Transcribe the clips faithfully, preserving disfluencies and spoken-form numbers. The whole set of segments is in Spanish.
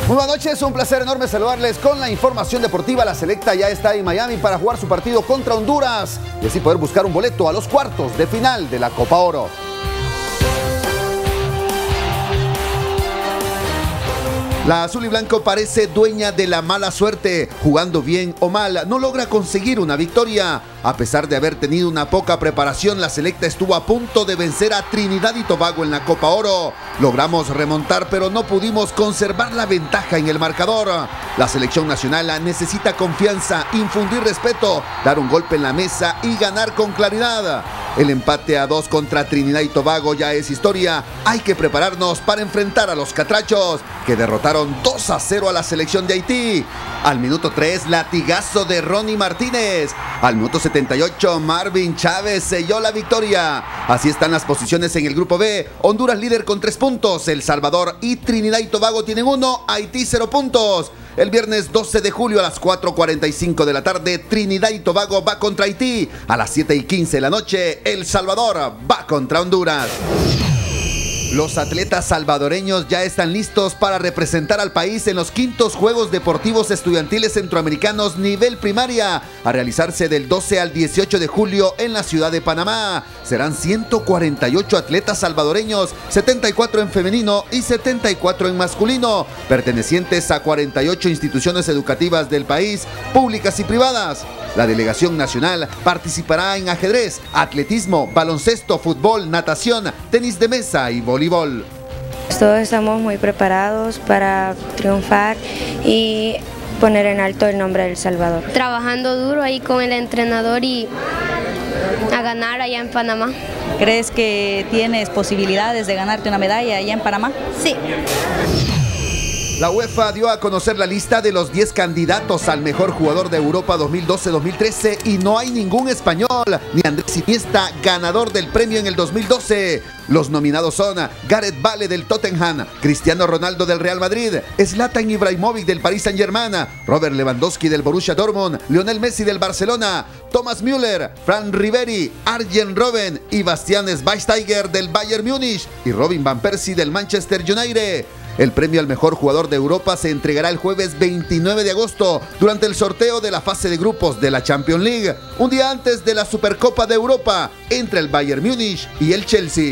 Muy buenas noches, un placer enorme saludarles con la información deportiva. La selecta ya está en Miami para jugar su partido contra Honduras y así poder buscar un boleto a los cuartos de final de la Copa Oro. La azul y blanco parece dueña de la mala suerte. Jugando bien o mal, no logra conseguir una victoria. A pesar de haber tenido una poca preparación, la selecta estuvo a punto de vencer a Trinidad y Tobago en la Copa Oro. Logramos remontar, pero no pudimos conservar la ventaja en el marcador. La selección nacional necesita confianza, infundir respeto, dar un golpe en la mesa y ganar con claridad. El empate a dos contra Trinidad y Tobago ya es historia. Hay que prepararnos para enfrentar a los catrachos, que derrotaron dos a cero a la selección de Haití. Al minuto tres, latigazo de Ronnie Martínez. Al minuto setenta y ocho, Marvin Chávez selló la victoria. Así están las posiciones en el grupo B. Honduras líder con tres puntos. El Salvador y Trinidad y Tobago tienen uno. Haití cero puntos. El viernes doce de julio a las cuatro cuarenta y cinco de la tarde, Trinidad y Tobago va contra Haití. A las siete y quince de la noche, El Salvador va contra Honduras. Los atletas salvadoreños ya están listos para representar al país en los quintos Juegos Deportivos Estudiantiles Centroamericanos nivel primaria, a realizarse del doce al dieciocho de julio en la ciudad de Panamá. Serán ciento cuarenta y ocho atletas salvadoreños, setenta y cuatro en femenino y setenta y cuatro en masculino, pertenecientes a cuarenta y ocho instituciones educativas del país, públicas y privadas. La delegación nacional participará en ajedrez, atletismo, baloncesto, fútbol, natación, tenis de mesa y voleibol. Todos estamos muy preparados para triunfar y poner en alto el nombre de El Salvador. Trabajando duro ahí con el entrenador y a ganar allá en Panamá. ¿Crees que tienes posibilidades de ganarte una medalla allá en Panamá? Sí. La UEFA dio a conocer la lista de los diez candidatos al mejor jugador de Europa dos mil doce dos mil trece y no hay ningún español, ni Andrés Iniesta, ganador del premio en el dos mil doce. Los nominados son Gareth Bale del Tottenham, Cristiano Ronaldo del Real Madrid, Zlatan Ibrahimovic del Paris Saint-Germain, Robert Lewandowski del Borussia Dortmund, Lionel Messi del Barcelona, Thomas Müller, Fran Ribéry, Arjen Robben y Bastian Schweinsteiger del Bayern Múnich y Robin van Persie del Manchester United. El premio al mejor jugador de Europa se entregará el jueves veintinueve de agosto durante el sorteo de la fase de grupos de la Champions League, un día antes de la Supercopa de Europa entre el Bayern Múnich y el Chelsea.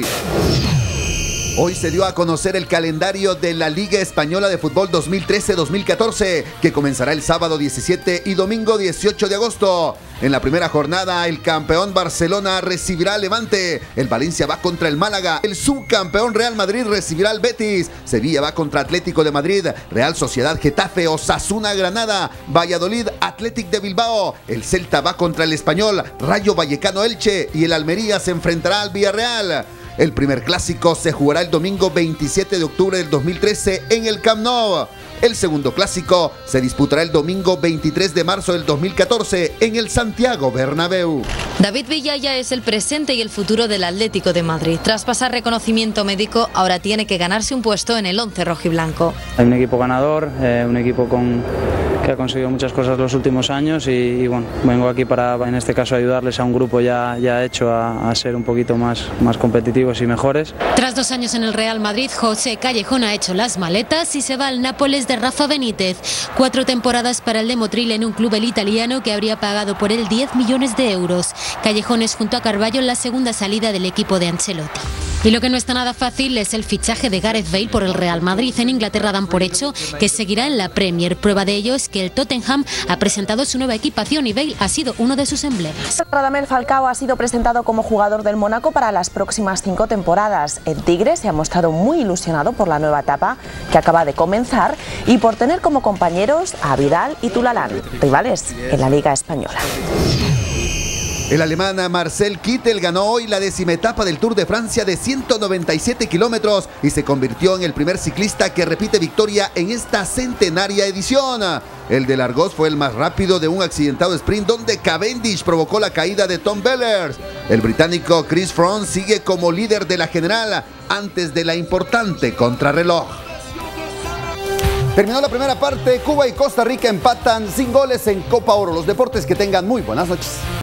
Hoy se dio a conocer el calendario de la Liga Española de Fútbol dos mil trece dos mil catorce, que comenzará el sábado diecisiete y domingo dieciocho de agosto. En la primera jornada, el campeón Barcelona recibirá al Levante, el Valencia va contra el Málaga, el subcampeón Real Madrid recibirá al Betis, Sevilla va contra Atlético de Madrid, Real Sociedad Getafe, Osasuna Granada, Valladolid Athletic de Bilbao, el Celta va contra el Español, Rayo Vallecano Elche y el Almería se enfrentará al Villarreal. El primer clásico se jugará el domingo veintisiete de octubre del dos mil trece en el Camp Nou. El segundo clásico se disputará el domingo veintitrés de marzo del dos mil catorce en el Santiago Bernabéu. David Villa ya es el presente y el futuro del Atlético de Madrid. Tras pasar reconocimiento médico, ahora tiene que ganarse un puesto en el once rojiblanco. Hay un equipo ganador, eh, un equipo con, que ha conseguido muchas cosas los últimos años y, y bueno, vengo aquí para, en este caso, ayudarles a un grupo ya, ya hecho a, a ser un poquito más, más competitivos y mejores. Tras dos años en el Real Madrid, José Callejón ha hecho las maletas y se va al Nápoles de Rafa Benítez. Cuatro temporadas para el de Motril en un club el italiano que habría pagado por él diez millones de euros. Callejón es junto a Carvalho la segunda salida del equipo de Ancelotti. Y lo que no está nada fácil es el fichaje de Gareth Bale por el Real Madrid. En Inglaterra dan por hecho que seguirá en la Premier. Prueba de ello es que el Tottenham ha presentado su nueva equipación y Bale ha sido uno de sus emblemas. Radamel Falcao ha sido presentado como jugador del Mónaco para las próximas cinco temporadas. El Tigre se ha mostrado muy ilusionado por la nueva etapa que acaba de comenzar y por tener como compañeros a Vidal y Tulalán, rivales en la Liga Española. El alemán Marcel Kittel ganó hoy la décima etapa del Tour de Francia de ciento noventa y siete kilómetros y se convirtió en el primer ciclista que repite victoria en esta centenaria edición. El de Argos fue el más rápido de un accidentado sprint donde Cavendish provocó la caída de Tom Bellers. El británico Chris Froome sigue como líder de la general antes de la importante contrarreloj. Terminó la primera parte, Cuba y Costa Rica empatan sin goles en Copa Oro. Los deportes, que tengan muy buenas noches.